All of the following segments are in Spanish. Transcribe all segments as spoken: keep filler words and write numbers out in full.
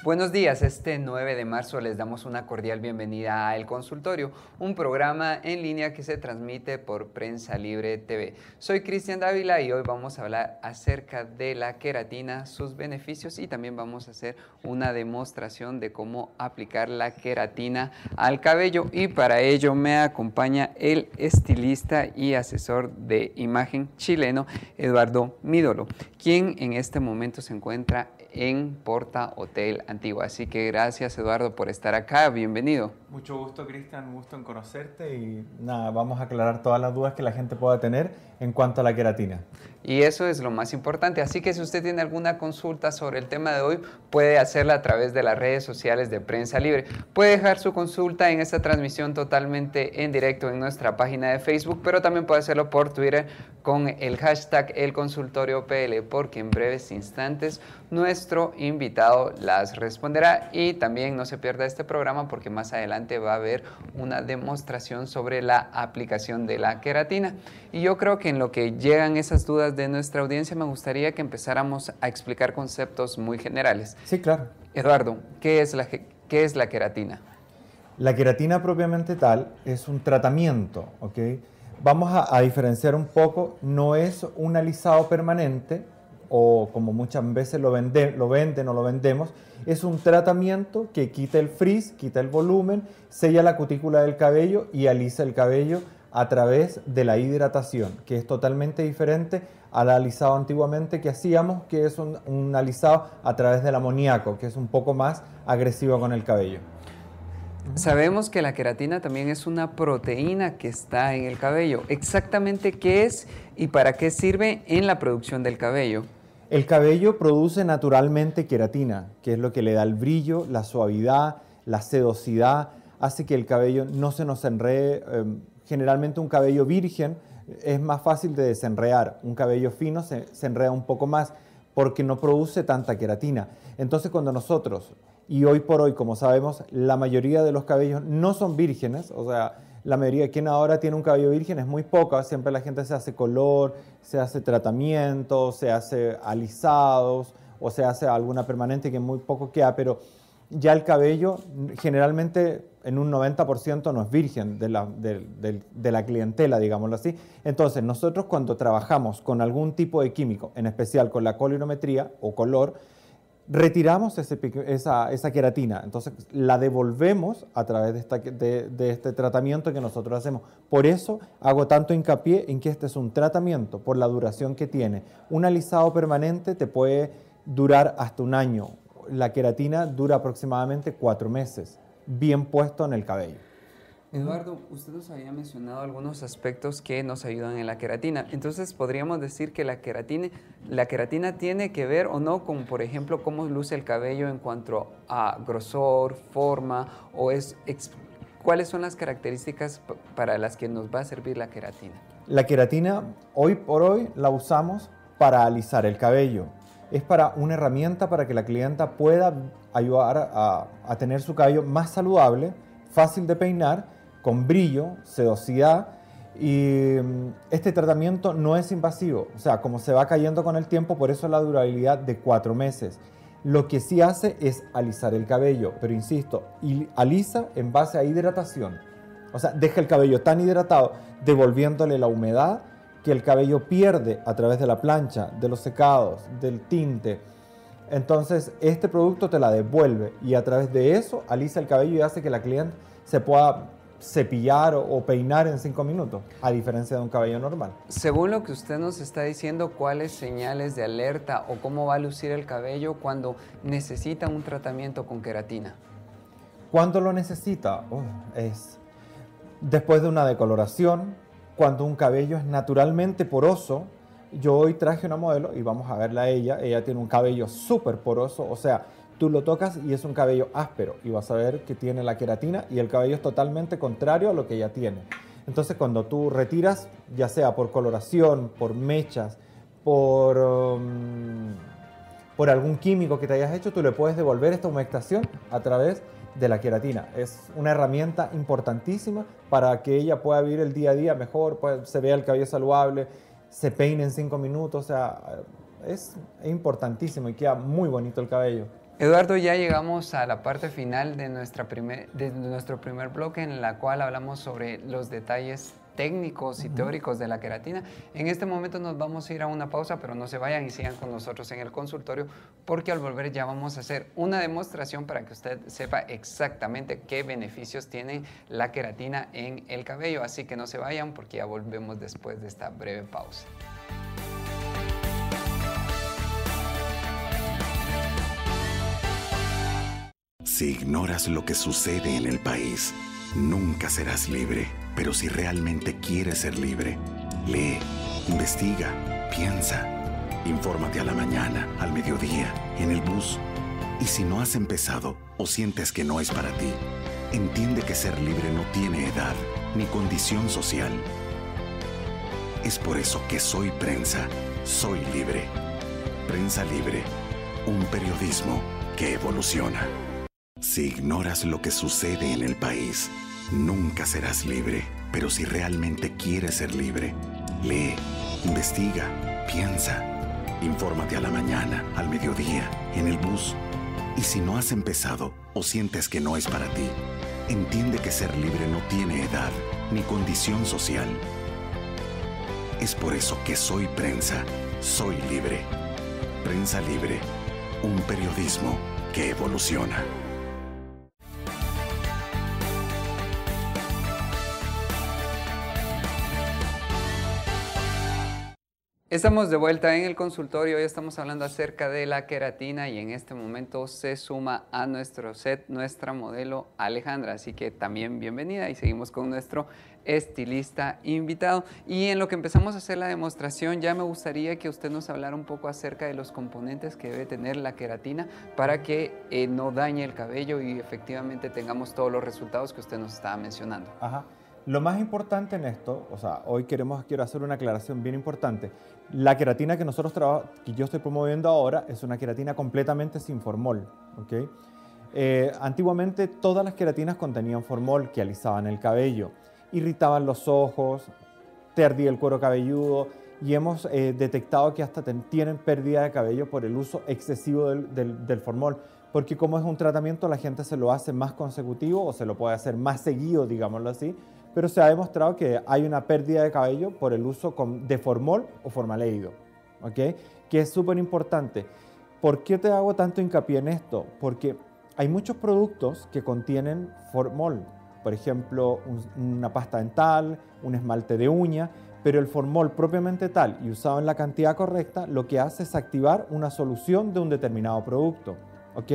Buenos días, este nueve de marzo les damos una cordial bienvenida a El Consultorio, un programa en línea que se transmite por Prensa Libre T V. Soy Cristian Dávila y hoy vamos a hablar acerca de la queratina, sus beneficios y también vamos a hacer una demostración de cómo aplicar la queratina al cabello, y para ello me acompaña el estilista y asesor de imagen chileno Eduardo Midolo, quien en este momento se encuentra en Porta Hotel Antigua. Así que gracias, Eduardo, por estar acá. Bienvenido. Mucho gusto, Cristian, un gusto en conocerte y nada, vamos a aclarar todas las dudas que la gente pueda tener en cuanto a la queratina. Y eso es lo más importante, así que si usted tiene alguna consulta sobre el tema de hoy, puede hacerla a través de las redes sociales de Prensa Libre. Puede dejar su consulta en esta transmisión totalmente en directo en nuestra página de Facebook, pero también puede hacerlo por Twitter con el hashtag El Consultorio P L, porque en breves instantes nuestro invitado las responderá. Y también no se pierda este programa porque más adelante va a haber una demostración sobre la aplicación de la queratina. Y yo creo que en lo que llegan esas dudas de nuestra audiencia, me gustaría que empezáramos a explicar conceptos muy generales. Sí, claro. Eduardo, ¿qué es la, qué es la queratina? La queratina propiamente tal es un tratamiento, ¿ok? Vamos a, a diferenciar un poco, no es un alisado permanente, o como muchas veces lo, vende, lo venden o lo vendemos, es un tratamiento que quita el frizz, quita el volumen, sella la cutícula del cabello y alisa el cabello a través de la hidratación, que es totalmente diferente al alisado antiguamente que hacíamos, que es un, un alisado a través del amoníaco, que es un poco más agresivo con el cabello. Sabemos que la queratina también es una proteína que está en el cabello. ¿Exactamente qué es y para qué sirve en la producción del cabello? El cabello produce naturalmente queratina, que es lo que le da el brillo, la suavidad, la sedosidad, hace que el cabello no se nos enrede. Eh, generalmente un cabello virgen es más fácil de desenredar, un cabello fino se, se enreda un poco más porque no produce tanta queratina. Entonces cuando nosotros, y hoy por hoy como sabemos, la mayoría de los cabellos no son vírgenes, o sea, la mayoría de quien ahora tiene un cabello virgen es muy poca, siempre la gente se hace color, se hace tratamiento, se hace alisados o se hace alguna permanente que muy poco queda, pero ya el cabello generalmente en un noventa por ciento no es virgen de la, de, de, de la clientela, digámoslo así. Entonces nosotros cuando trabajamos con algún tipo de químico, en especial con la colorimetría o color, retiramos ese, esa, esa queratina, entonces la devolvemos a través de, esta, de, de este tratamiento que nosotros hacemos. Por eso hago tanto hincapié en que este es un tratamiento, por la duración que tiene. Un alisado permanente te puede durar hasta un año. La queratina dura aproximadamente cuatro meses, bien puesto en el cabello. Eduardo, usted nos había mencionado algunos aspectos que nos ayudan en la queratina. Entonces, ¿podríamos decir que la queratina, la queratina tiene que ver o no con, por ejemplo, cómo luce el cabello en cuanto a grosor, forma, o es, ex, cuáles son las características para las que nos va a servir la queratina? La queratina, hoy por hoy, la usamos para alisar el cabello. Es para una herramienta para que la clienta pueda ayudar a, a tener su cabello más saludable, fácil de peinar, con brillo, sedosidad, y este tratamiento no es invasivo, o sea, como se va cayendo con el tiempo, por eso la durabilidad de cuatro meses. Lo que sí hace es alisar el cabello, pero insisto, y alisa en base a hidratación, o sea, deja el cabello tan hidratado, devolviéndole la humedad que el cabello pierde a través de la plancha, de los secados, del tinte. Entonces, este producto te la devuelve y a través de eso alisa el cabello y hace que la cliente se pueda cepillar o, o peinar en cinco minutos, a diferencia de un cabello normal. Según lo que usted nos está diciendo, ¿cuáles señales de alerta o cómo va a lucir el cabello cuando necesita un tratamiento con queratina? ¿Cuándo lo necesita? Oh, es después de una decoloración, cuando un cabello es naturalmente poroso. Yo hoy traje una modelo y vamos a verla a ella. Ella tiene un cabello súper poroso, o sea, tú lo tocas y es un cabello áspero y vas a ver que tiene la queratina y el cabello es totalmente contrario a lo que ella tiene. Entonces cuando tú retiras, ya sea por coloración, por mechas, por, um, por algún químico que te hayas hecho, tú le puedes devolver esta humectación a través de la queratina. Es una herramienta importantísima para que ella pueda vivir el día a día mejor, pues, se vea el cabello saludable, se peine en cinco minutos, o sea, es, es importantísimo y queda muy bonito el cabello. Eduardo, ya llegamos a la parte final de, nuestra primer, de nuestro primer bloque en la cual hablamos sobre los detalles técnicos y uh-huh. teóricos de la queratina. En este momento nos vamos a ir a una pausa, pero no se vayan y sigan con nosotros en el consultorio, porque al volver ya vamos a hacer una demostración para que usted sepa exactamente qué beneficios tiene la queratina en el cabello. Así que no se vayan porque ya volvemos después de esta breve pausa. Si ignoras lo que sucede en el país, nunca serás libre. Pero si realmente quieres ser libre, lee, investiga, piensa, infórmate a la mañana, al mediodía, en el bus. Y si no has empezado o sientes que no es para ti, entiende que ser libre no tiene edad ni condición social. Es por eso que soy prensa, soy libre. Prensa Libre, un periodismo que evoluciona. Si ignoras lo que sucede en el país, nunca serás libre. Pero si realmente quieres ser libre, lee, investiga, piensa, infórmate a la mañana, al mediodía, en el bus. Y si no has empezado o sientes que no es para ti, entiende que ser libre no tiene edad ni condición social. Es por eso que soy prensa, soy libre. Prensa Libre, un periodismo que evoluciona. Estamos de vuelta en el consultorio, hoy estamos hablando acerca de la queratina y en este momento se suma a nuestro set nuestra modelo Alejandra, así que también bienvenida y seguimos con nuestro estilista invitado. Y en lo que empezamos a hacer la demostración, ya me gustaría que usted nos hablara un poco acerca de los componentes que debe tener la queratina para que eh, no dañe el cabello y efectivamente tengamos todos los resultados que usted nos estaba mencionando. Ajá. Lo más importante en esto, o sea, hoy queremos, quiero hacer una aclaración bien importante. La queratina que nosotros trabajamos, que yo estoy promoviendo ahora, es una queratina completamente sin formol, ¿ok? Eh, antiguamente todas las queratinas contenían formol que alisaban el cabello, irritaban los ojos, te ardía el cuero cabelludo y hemos eh, detectado que hasta tienen pérdida de cabello por el uso excesivo del, del, del formol. Porque como es un tratamiento, la gente se lo hace más consecutivo o se lo puede hacer más seguido, digámoslo así, pero se ha demostrado que hay una pérdida de cabello por el uso de formol o formaldehído, ¿ok? Que es súper importante. ¿Por qué te hago tanto hincapié en esto? Porque hay muchos productos que contienen formol, por ejemplo, un, una pasta dental, un esmalte de uña, pero el formol propiamente tal y usado en la cantidad correcta, lo que hace es activar una solución de un determinado producto, ¿ok?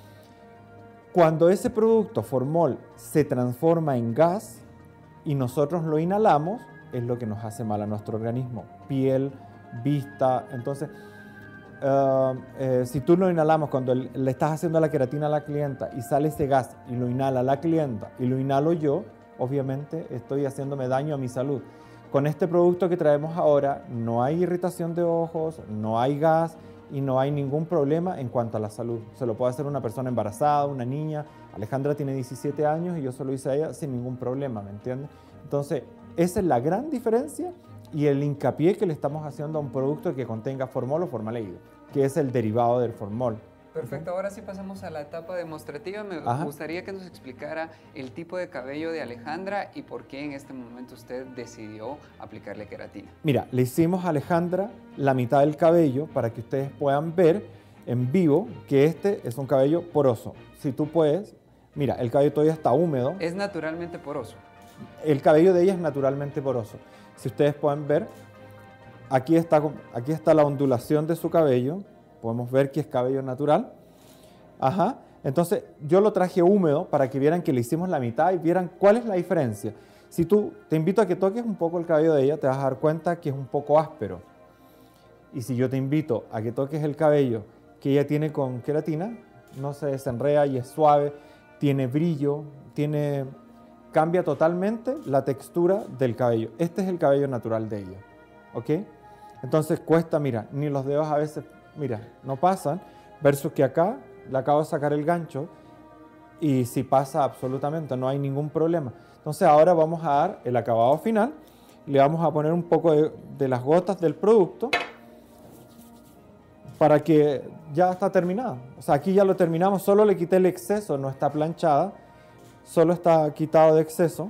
Cuando ese producto, formol, se transforma en gas y nosotros lo inhalamos, es lo que nos hace mal a nuestro organismo. Piel, vista. Entonces, uh, eh, si tú lo inhalamos cuando le estás haciendo la queratina a la clienta y sale ese gas y lo inhala la clienta y lo inhalo yo, obviamente estoy haciéndome daño a mi salud. Con este producto que traemos ahora no hay irritación de ojos, no hay gas y no hay ningún problema en cuanto a la salud. Se lo puede hacer una persona embarazada, una niña. Alejandra tiene diecisiete años y yo se lo hice a ella sin ningún problema, ¿me entiendes? Entonces, esa es la gran diferencia y el hincapié que le estamos haciendo a un producto que contenga formol o formaldehído, que es el derivado del formol. Perfecto, ahora sí pasamos a la etapa demostrativa. Me Ajá. gustaría que nos explicara el tipo de cabello de Alejandra y por qué en este momento usted decidió aplicarle queratina. Mira, le hicimos a Alejandra la mitad del cabello para que ustedes puedan ver en vivo que este es un cabello poroso. Si tú puedes, mira, el cabello todavía está húmedo. Es naturalmente poroso. El cabello de ella es naturalmente poroso. Si ustedes pueden ver, aquí está, aquí está la ondulación de su cabello. Podemos ver que es cabello natural. Ajá. Entonces, yo lo traje húmedo para que vieran que le hicimos la mitad y vieran cuál es la diferencia. Si tú, te invito a que toques un poco el cabello de ella, te vas a dar cuenta que es un poco áspero. Y si yo te invito a que toques el cabello que ella tiene con queratina, no se desenreda y es suave, tiene brillo, tiene, cambia totalmente la textura del cabello. Este es el cabello natural de ella, ¿ok? Entonces cuesta, mira, ni los dedos a veces, mira, no pasan, versus que acá le acabo de sacar el gancho y si pasa absolutamente, no hay ningún problema. Entonces ahora vamos a dar el acabado final, le vamos a poner un poco de, de las gotas del producto. para que ya está terminada. O sea, aquí ya lo terminamos, solo le quité el exceso, no está planchada, solo está quitado de exceso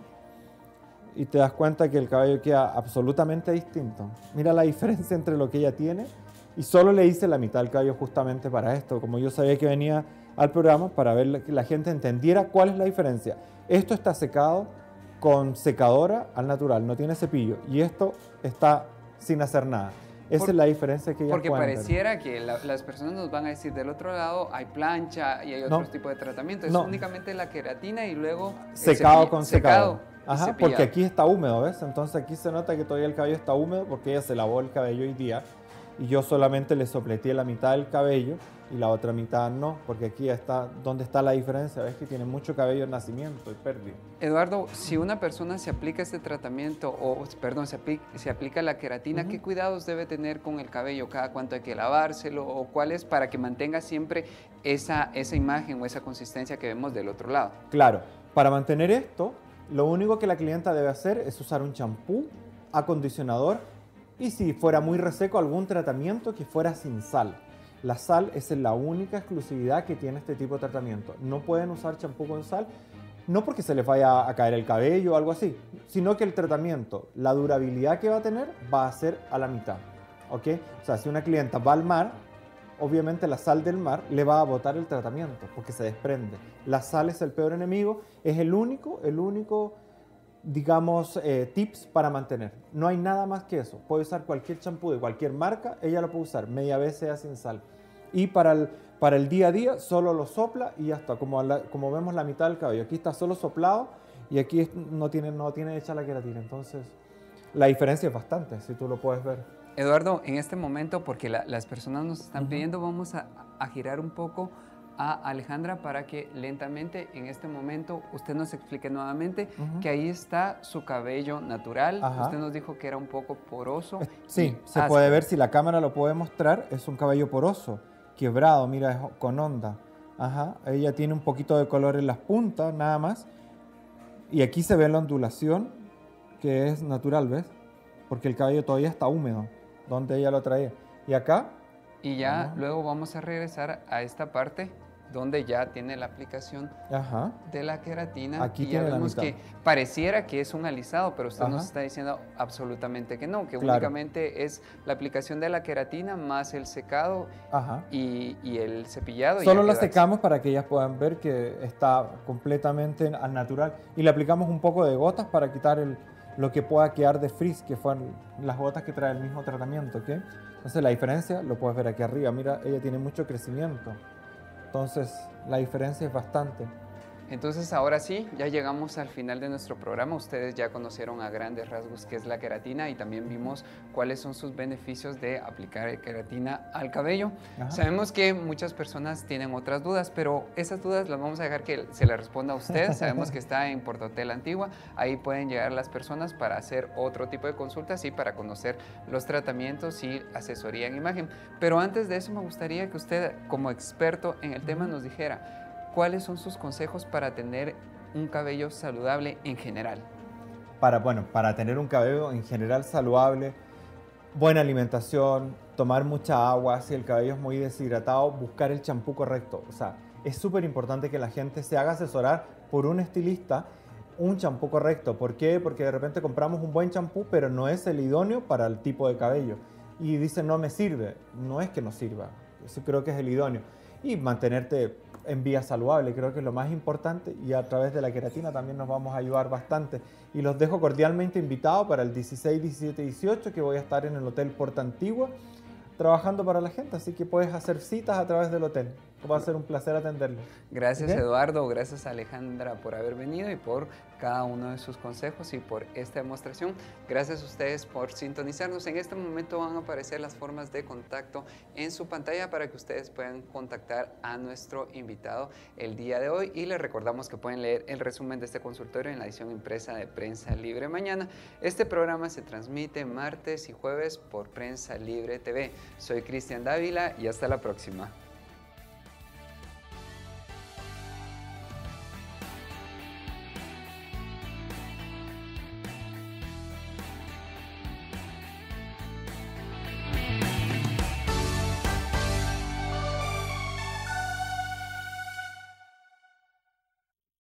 y te das cuenta que el cabello queda absolutamente distinto. Mira la diferencia entre lo que ella tiene y solo le hice la mitad del cabello justamente para esto, como yo sabía que venía al programa para ver que la gente entendiera cuál es la diferencia. Esto está secado con secadora al natural, no tiene cepillo, y esto está sin hacer nada. Esa Por, es la diferencia que ellas Porque pueden pareciera tener. que la, las personas nos van a decir, del otro lado hay plancha y hay otros no, tipos de tratamiento. Es no. únicamente la queratina y luego secado con secado. secado Ajá, porque aquí está húmedo, ¿ves? Entonces aquí se nota que todavía el cabello está húmedo porque ella se lavó el cabello hoy día y yo solamente le sopleté la mitad del cabello y la otra mitad no, porque aquí está donde está la diferencia, ves que tiene mucho cabello en nacimiento y pérdida. Eduardo, si una persona se aplica este tratamiento, o perdón, se aplica, se aplica la queratina, uh-huh. ¿qué cuidados debe tener con el cabello? ¿Cada cuánto hay que lavárselo? ¿O cuál es para que mantenga siempre esa, esa imagen o esa consistencia que vemos del otro lado? Claro, para mantener esto, lo único que la clienta debe hacer es usar un champú, acondicionador y si fuera muy reseco, algún tratamiento que fuera sin sal. La sal es la única exclusividad que tiene este tipo de tratamiento. No pueden usar champú con sal, no porque se les vaya a caer el cabello o algo así, sino que el tratamiento, la durabilidad que va a tener, va a ser a la mitad. ¿Ok? O sea, si una clienta va al mar, obviamente la sal del mar le va a botar el tratamiento porque se desprende. La sal es el peor enemigo, es el único, el único, digamos, eh, tips para mantener. No hay nada más que eso. Puede usar cualquier champú de cualquier marca, ella lo puede usar, media vez sea sin sal. Y para el, para el día a día solo lo sopla y ya está, como, la, como vemos la mitad del cabello. Aquí está solo soplado y aquí no tiene, no tiene hecha la queratina. Entonces, la diferencia es bastante, si tú lo puedes ver. Eduardo, en este momento, porque la, las personas nos están Uh-huh. pidiendo, vamos a, a girar un poco a Alejandra para que lentamente en este momento usted nos explique nuevamente uh-huh. que ahí está su cabello natural. Ajá. Usted nos dijo que era un poco poroso. Sí, se áspero. Puede ver, si la cámara lo puede mostrar, es un cabello poroso, quebrado, mira, es con onda. Ajá. Ella tiene un poquito de color en las puntas, nada más. Y aquí se ve la ondulación, que es natural, ¿ves? Porque el cabello todavía está húmedo, donde ella lo traía. Y acá... Y ya Ajá. luego vamos a regresar a esta parte donde ya tiene la aplicación Ajá. de la queratina. Aquí y ya tiene vemos la mitad. Que pareciera que es un alisado, pero usted Ajá. nos está diciendo absolutamente que no, que claro. únicamente es la aplicación de la queratina más el secado y, y el cepillado. Solo y la secamos para que ellas puedan ver que está completamente al natural. Y le aplicamos un poco de gotas para quitar el, lo que pueda quedar de frizz, que fueron las gotas que trae el mismo tratamiento, ¿ok? Entonces la diferencia lo puedes ver aquí arriba. Mira, ella tiene mucho crecimiento. Entonces la diferencia es bastante. Entonces ahora sí, ya llegamos al final de nuestro programa. Ustedes ya conocieron a grandes rasgos qué es la queratina y también vimos cuáles son sus beneficios de aplicar queratina al cabello. Ajá. Sabemos que muchas personas tienen otras dudas, pero esas dudas las vamos a dejar que se las responda a usted. Sabemos que está en Portotel Antigua. Ahí pueden llegar las personas para hacer otro tipo de consultas y para conocer los tratamientos y asesoría en imagen. Pero antes de eso me gustaría que usted, como experto en el tema, nos dijera ¿cuáles son sus consejos para tener un cabello saludable en general? Para, bueno, para tener un cabello en general saludable, buena alimentación, tomar mucha agua, si el cabello es muy deshidratado, buscar el champú correcto. O sea, es súper importante que la gente se haga asesorar por un estilista un champú correcto. ¿Por qué? Porque de repente compramos un buen champú, pero no es el idóneo para el tipo de cabello. Y dicen, no me sirve. No es que no sirva. Eso creo que es el idóneo. Y mantenerte en vía saludable, creo que es lo más importante, y a través de la queratina también nos vamos a ayudar bastante. Y los dejo cordialmente invitados para el dieciséis, diecisiete, dieciocho, que voy a estar en el Hotel Porta Antigua trabajando para la gente, así que puedes hacer citas a través del hotel. Va a ser un placer atenderlo. Gracias, ¿okay? Eduardo, gracias Alejandra por haber venido y por cada uno de sus consejos y por esta demostración. Gracias a ustedes por sintonizarnos. En este momento van a aparecer las formas de contacto en su pantalla para que ustedes puedan contactar a nuestro invitado el día de hoy, y les recordamos que pueden leer el resumen de este consultorio en la edición impresa de Prensa Libre mañana. Este programa se transmite martes y jueves por Prensa Libre T V. Soy Cristian Dávila y hasta la próxima.